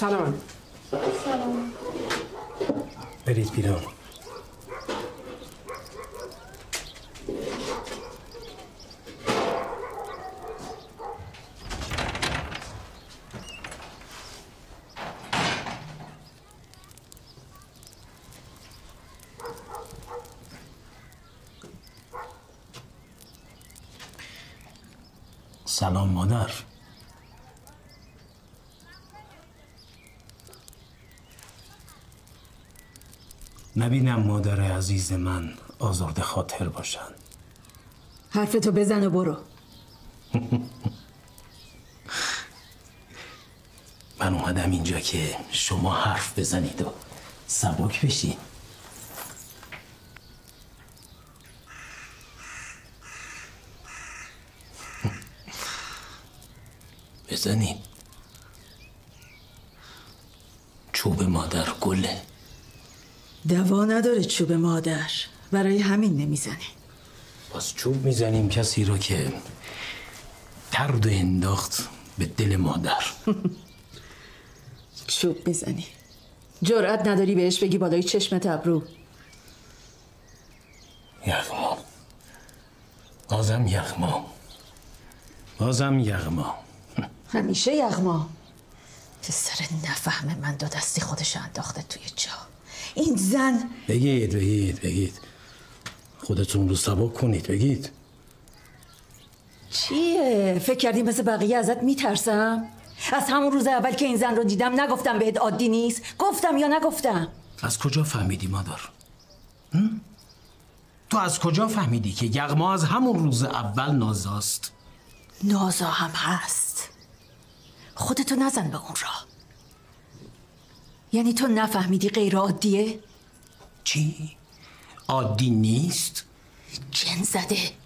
سلام. سلام. برید بیرون. سلام مادر. نبینم مادر عزیز من آزرده خاطر باشن. حرفتو بزن و برو. من اومدم اینجا که شما حرف بزنید و سبک بشین. بزنید. چوب مادر گله. دوا نداره چوب مادر، برای همین نمیزنی. پس چوب میزنیم کسی رو که ترد انداخت به دل مادر. چوب میزنی. جرأت نداری بهش بگی بالای چشمت ابرو. یغما. بازم یغما. بازم یغما. همیشه یغما. پسر نفهم من دو دستی خودش انداخته توی جا. این زن. بگید خودتون رو سبک کنید. بگید چیه؟ فکر کردی مثل بقیه ازت میترسم؟ از همون روز اول که این زن رو دیدم نگفتم بهت عادی نیست؟ گفتم یا نگفتم؟ از کجا فهمیدی مادر؟ تو از کجا فهمیدی که یغما از همون روز اول نازاست؟ نازا هم هست. خودتو نزن به اون راه. یعنی تو نفهمیدی غیر عادیه؟ چی؟ عادی نیست؟ جن زده.